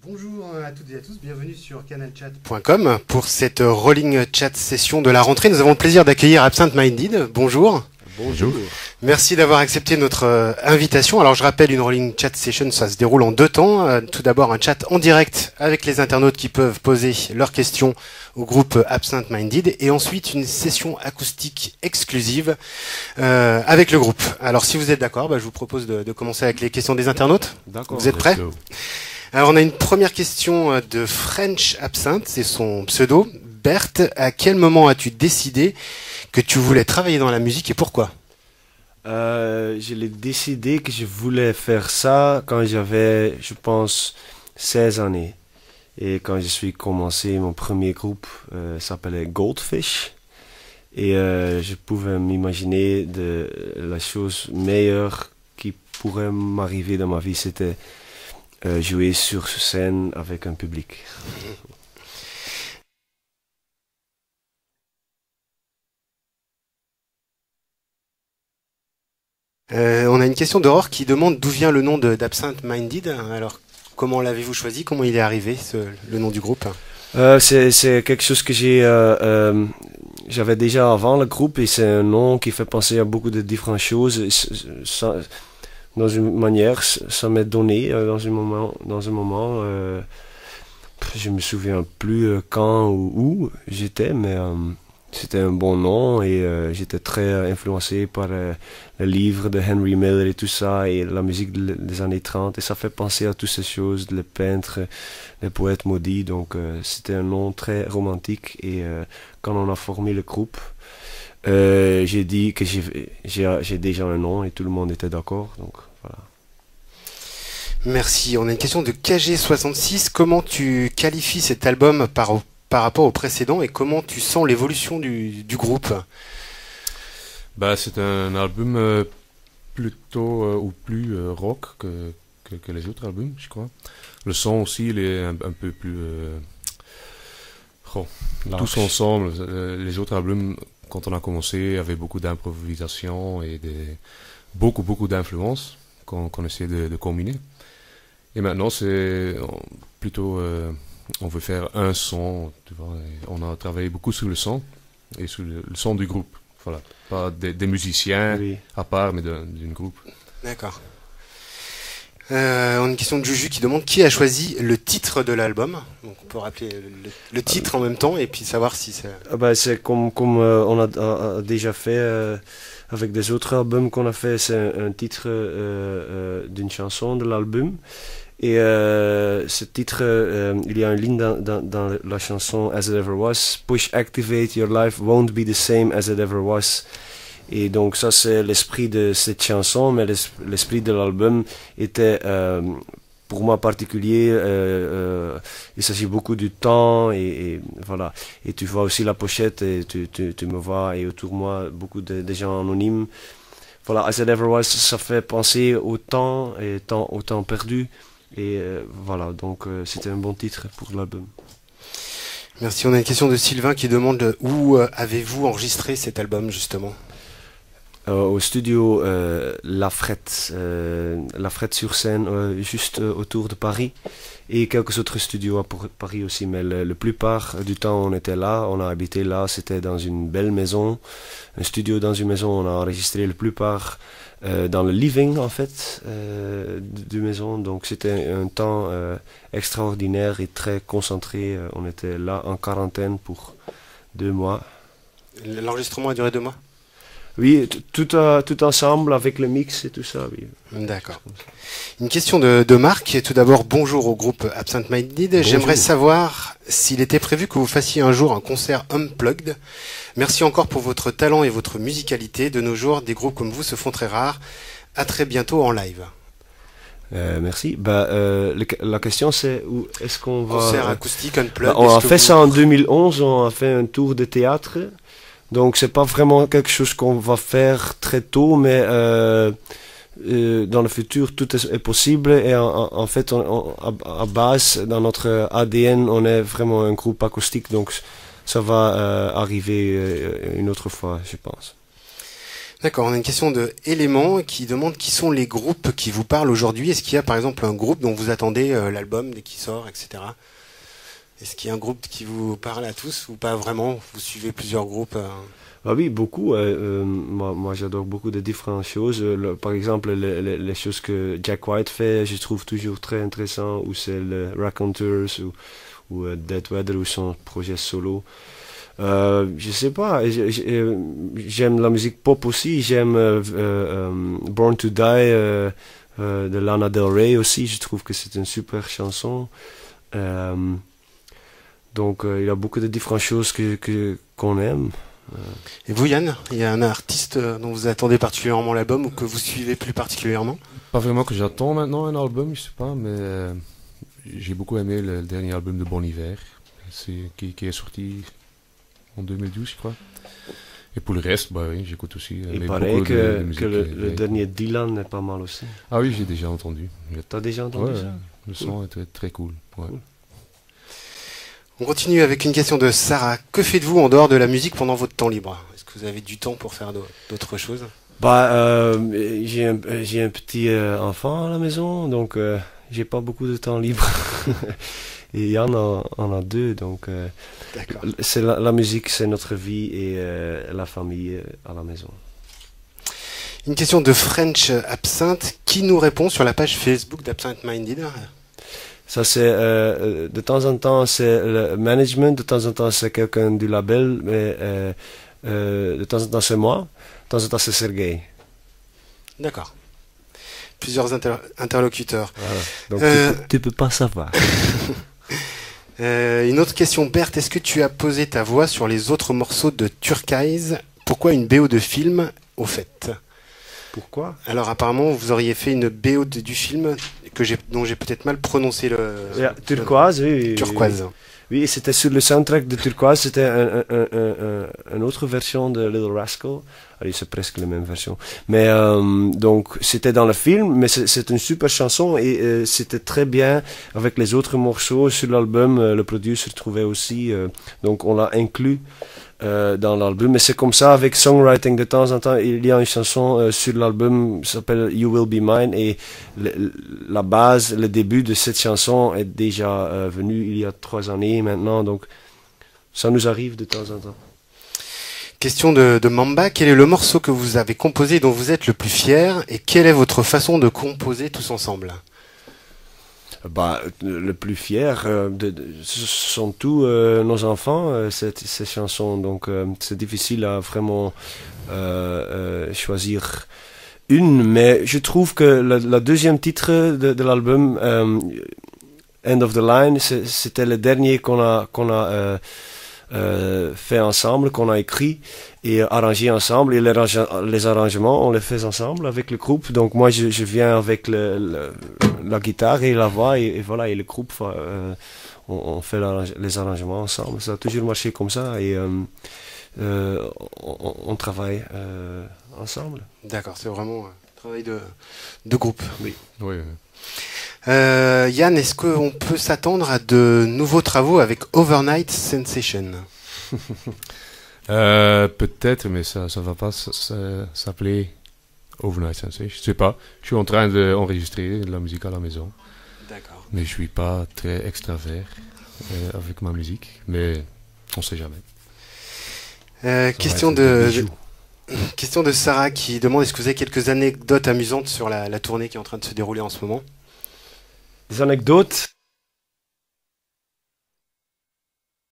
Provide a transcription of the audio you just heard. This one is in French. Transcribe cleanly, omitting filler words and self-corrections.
Bonjour à toutes et à tous, bienvenue sur canalchat.com pour cette rolling chat session de la rentrée. Nous avons le plaisir d'accueillir Absent Minded. Bonjour. Bonjour. Merci d'avoir accepté notre invitation. Alors je rappelle, une rolling chat session, ça se déroule en deux temps. Tout d'abord un chat en direct avec les internautes qui peuvent poser leurs questions au groupe Absent Minded, et ensuite une session acoustique exclusive avec le groupe. Alors si vous êtes d'accord, je vous propose de commencer avec les questions des internautes. D'accord. Vous êtes prêts ? Alors on a une première question de French Absinthe, c'est son pseudo. Berthe, à quel moment as-tu décidé que tu voulais travailler dans la musique et pourquoi ? Je l'ai décidé que je voulais faire ça quand j'avais, je pense, 16 années. Et quand je suis commencé, mon premier groupe s'appelait Goldfish. Et je pouvais m'imaginer de la chose meilleure qui pourrait m'arriver dans ma vie, c'était jouer sur scène avec un public. On a une question d'Aurore qui demande d'où vient le nom d'Absent Minded. Alors, comment l'avez-vous choisi ? Comment il est arrivé, le nom du groupe ? C'est quelque chose que j'avais déjà avant le groupe, et c'est un nom qui fait penser à beaucoup de différentes choses. Dans une manière, ça m'est donné dans un moment. Je me souviens plus quand ou où j'étais, mais c'était un bon nom, et j'étais très influencé par le livre de Henry Miller et tout ça, et la musique des années 30, et ça fait penser à toutes ces choses, les peintres, les poètes maudits, donc c'était un nom très romantique, et quand on a formé le groupe, j'ai dit que j'ai déjà un nom, et tout le monde était d'accord, donc voilà. Merci. On a une question de KG66. Comment tu qualifies cet album par rapport au précédent, et comment tu sens l'évolution du groupe ? C'est un album plutôt ou plus rock que les autres albums, je crois. Le son aussi, il est un peu plus tous ensemble. Les autres albums, quand on a commencé, avaient beaucoup d'improvisation et beaucoup d'influences qu'on essaie de combiner. Et maintenant, c'est plutôt on veut faire un son, tu vois. On a travaillé beaucoup sur le son et sur le son du groupe. Voilà, pas des musiciens à part, mais d'un groupe. D'accord. On a une question de Juju qui demande qui a choisi le titre de l'album. Donc on peut rappeler le titre en même temps et puis savoir si c'est... C'est comme on a déjà fait avec des autres albums qu'on a fait, c'est un titre d'une chanson de l'album. Et ce titre, il y a une ligne dans la chanson As It Ever Was. Push, activate, your life won't be the same as it ever was. Et donc ça, c'est l'esprit de cette chanson, mais l'esprit de l'album était pour moi particulier. Il s'agit beaucoup du temps, et voilà. Et tu vois aussi la pochette, et tu me vois, et autour de moi beaucoup de gens anonymes. Voilà, As It Ever Was, ça fait penser au temps, et au temps perdu. Et voilà, donc c'était un bon titre pour l'album. Merci. On a une question de Sylvain qui demande où avez-vous enregistré cet album justement ? Au studio La Frette sur scène, juste autour de Paris, et quelques autres studios à Paris aussi, mais la plupart du temps on était là, on a habité là, c'était dans une belle maison, un studio dans une maison, on a enregistré la plupart dans le living en fait de maison, donc c'était un temps extraordinaire et très concentré. On était là en quarantaine pour 2 mois. L'enregistrement a duré 2 mois ? Oui, tout ensemble avec le mix et tout ça, oui. D'accord. Une question de Marc. Tout d'abord, bonjour au groupe Absent Minded. Bonjour. J'aimerais savoir s'il était prévu que vous fassiez un jour un concert unplugged. Merci encore pour votre talent et votre musicalité. De nos jours, des groupes comme vous se font très rares. À très bientôt en live. Merci. La question c'est où est-ce qu'on va... Concert acoustique unplugged. On a fait ça en 2011, on a fait un tour de théâtre. Donc c'est pas vraiment quelque chose qu'on va faire très tôt, mais dans le futur tout est possible, et en fait à base dans notre ADN on est vraiment un groupe acoustique, donc ça va arriver une autre fois, je pense. D'accord, on a une question de Élément qui demande qui sont les groupes qui vous parlent aujourd'hui. Est-ce qu'il y a par exemple un groupe dont vous attendez l'album dès qu'il sort, etc. Est-ce qu'il y a un groupe qui vous parle à tous ou pas vraiment? Vous suivez plusieurs groupes Ah oui, beaucoup. Moi j'adore beaucoup de différentes choses. Par exemple, les choses que Jack White fait, je trouve toujours très intéressant. Ou c'est le Raconteurs ou Dead Weather ou son projet solo. Je sais pas, j'aime la musique pop aussi, j'aime Born to Die de Lana Del Rey aussi, je trouve que c'est une super chanson. Donc il y a beaucoup de différentes choses qu'on aime. Et vous Yann, il y a un artiste dont vous attendez particulièrement l'album ou que vous suivez plus particulièrement? Pas vraiment que j'attends maintenant un album, je sais pas, mais j'ai beaucoup aimé le dernier album de Bon Iver, qui est sorti en 2012, je crois. Et pour le reste, bah oui, j'écoute aussi. Il paraît que le dernier Dylan est pas mal aussi. Ah oui, j'ai déjà entendu. T'as déjà entendu ça? Le son est très, très cool. Ouais. Cool. On continue avec une question de Sarah. Que faites-vous en dehors de la musique pendant votre temps libre? Est-ce que vous avez du temps pour faire d'autres choses? Bah, j'ai un petit enfant à la maison, donc j'ai pas beaucoup de temps libre. Et Yann en a deux, donc c'est la musique, c'est notre vie et la famille à la maison. Une question de French Absinthe. Qui nous répond sur la page Facebook d'Absinthe Minded? Ça c'est de temps en temps c'est le management, de temps en temps c'est quelqu'un du label, mais de temps en temps c'est moi, de temps en temps c'est Sergei. D'accord. Plusieurs interlocuteurs. Voilà. Donc tu peux pas savoir. Une autre question, Berthe, est-ce que tu as posé ta voix sur les autres morceaux de Turquoise? Pourquoi une BO de film, au fait? Pourquoi? Alors apparemment, vous auriez fait une BO du film dont j'ai peut-être mal prononcé le... Turquoise, oui. Turquoise. Oui, c'était sur le soundtrack de Turquoise, c'était une autre version de Little Rascal. Allez, c'est presque la même version. Mais donc, c'était dans le film, mais c'est une super chanson et c'était très bien avec les autres morceaux sur l'album. Le producer trouvait aussi, donc on l'a inclus dans l'album. Mais c'est comme ça avec songwriting, de temps en temps, il y a une chanson sur l'album qui s'appelle You Will Be Mine et la base, le début de cette chanson est déjà venu il y a 3 années maintenant, donc ça nous arrive de temps en temps. Question de Mamba, quel est le morceau que vous avez composé et dont vous êtes le plus fier et quelle est votre façon de composer tous ensemble? Bah, le plus fier, ce sont tous nos enfants, ces chansons, donc c'est difficile à vraiment choisir une, mais je trouve que la deuxième titre de l'album, End of the Line, c'était le dernier qu'on a fait ensemble, qu'on a écrit et arrangé ensemble, et les arrangements on les fait ensemble avec le groupe. Donc moi je viens avec la guitare et la voix et voilà, et le groupe on fait les arrangements ensemble. Ça a toujours marché comme ça et on travaille ensemble. D'accord, c'est vraiment un travail de groupe. Oui. Oui. Yann, est-ce qu'on peut s'attendre à de nouveaux travaux avec Overnight Sensation? Peut-être, mais ça va pas s'appeler Overnight Sensation. Je sais pas. Je suis en train d'enregistrer de la musique à la maison. D'accord. Mais je suis pas très extravert avec ma musique. Mais on sait jamais. Question de Sarah qui demande est-ce que vous avez quelques anecdotes amusantes sur la tournée qui est en train de se dérouler en ce moment? Des anecdotes?